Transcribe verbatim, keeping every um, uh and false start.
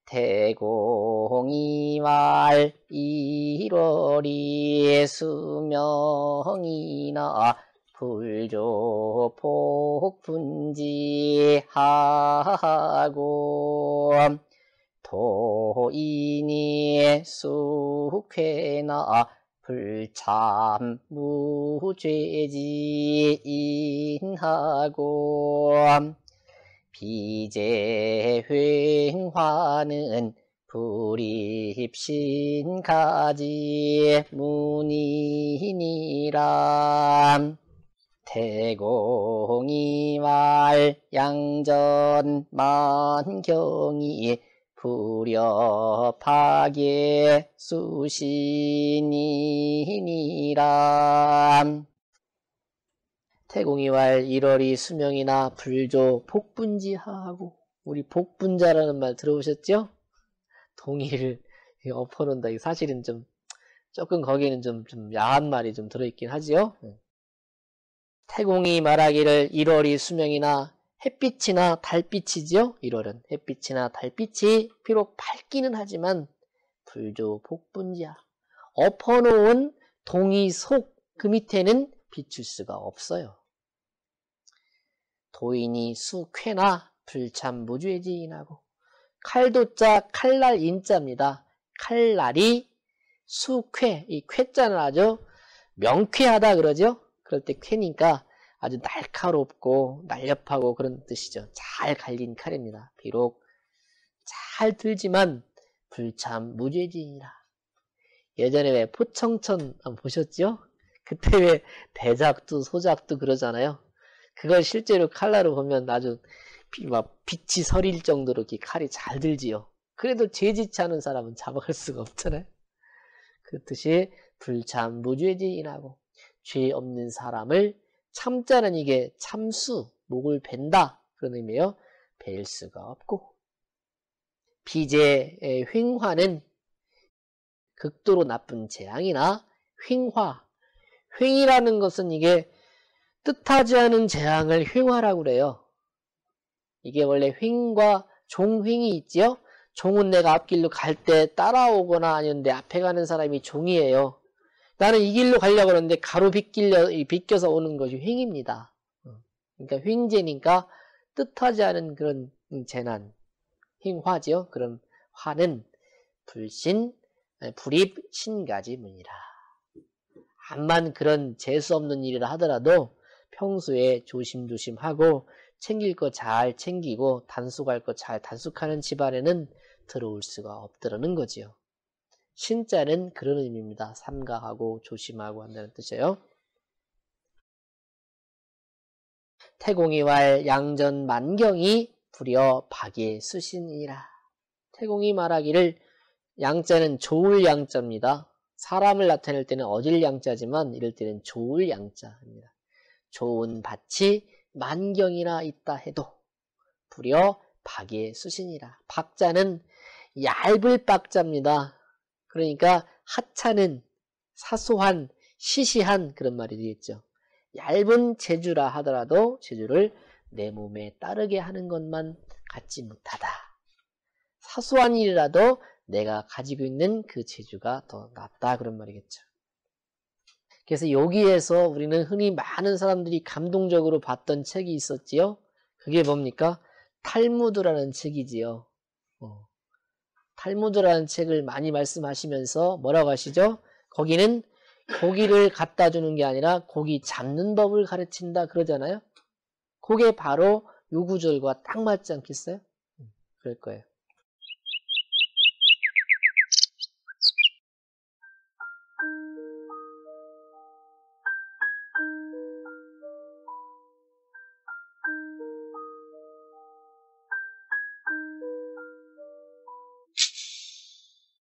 태공이말 일월이 수명이나 불조폭분지하고 도인이 숙회나 불참무죄지인하고 비제횡화는 불입신가지 문이니라. 태공이말 양전 만경이 불협하게 수신이니라. 태공이왈 일월이 수명이나 불조 복분지하고, 우리 복분자라는 말 들어보셨죠? 동의를 엎어놓는다. 사실은 좀 조금 거기는 좀, 좀 야한 말이 좀 들어있긴 하지요. 태공이 말하기를 일월이 수명이나 햇빛이나 달빛이지요. 일월은 햇빛이나 달빛이 비록 밝기는 하지만 불조 복분지야, 엎어놓은 동이 속 그 밑에는 비출 수가 없어요. 도인이 수쾌나 불참무죄지인하고, 칼도자 칼날 인자입니다. 칼날이 수쾌, 이 쾌자는 아주 명쾌하다 그러죠. 그럴 때 쾌니까 아주 날카롭고 날렵하고 그런 뜻이죠. 잘 갈린 칼입니다. 비록 잘 들지만 불참무죄지인이라. 예전에 왜 포청천 보셨죠? 그때 왜 대작두 소작두 그러잖아요. 그걸 실제로 칼날로 보면 아주 막 빛이 서릴 정도로 이렇게 칼이 잘 들지요. 그래도 죄짓지 않은 사람은 잡아갈 수가 없잖아요. 그렇듯이 불참무죄지인하고, 죄 없는 사람을 참자는 이게 참수, 목을 벤다 그런 의미예요. 뵐 수가 없고, 비제 횡화는 극도로 나쁜 재앙이나 횡화, 횡이라는 것은 이게 뜻하지 않은 재앙을 횡화라고 그래요. 이게 원래 횡과 종횡이 있지요. 종은 내가 앞길로 갈 때 따라오거나 아니면 내 앞에 가는 사람이 종이에요. 나는 이 길로 가려고 하는데 가로 비끼려, 비껴서 오는 것이 횡입니다. 그러니까 횡재니까 뜻하지 않은 그런 재난, 횡화지요. 그럼 화는 불신, 불입, 신가지문이라. 암만 그런 재수 없는 일이라 하더라도 평소에 조심조심하고 챙길 거 잘 챙기고 단속할 거 잘 단속하는 집안에는 들어올 수가 없더라는 거지요. 신자는 그런 의미입니다. 삼가하고 조심하고 한다는 뜻이에요. 태공이왈 양전 만경이 불여 박의 수신이라. 태공이 말하기를, 양자는 좋을 양자입니다. 사람을 나타낼 때는 어질 양자지만 이럴 때는 좋을 양자입니다. 좋은 밭이 만경이나 있다 해도 불여 박의 수신이라. 박자는 얇을 박자입니다. 그러니까 하찮은, 사소한, 시시한 그런 말이 되겠죠. 얇은 재주라 하더라도 재주를 내 몸에 따르게 하는 것만 갖지 못하다. 사소한 일이라도 내가 가지고 있는 그 재주가 더 낫다 그런 말이겠죠. 그래서 여기에서 우리는 흔히 많은 사람들이 감동적으로 봤던 책이 있었지요. 그게 뭡니까? 탈무드라는 책이지요. 어. 탈무드라는 책을 많이 말씀하시면서 뭐라고 하시죠? 거기는 고기를 갖다 주는 게 아니라 고기 잡는 법을 가르친다 그러잖아요. 그게 바로 요 구절과 딱 맞지 않겠어요? 그럴 거예요.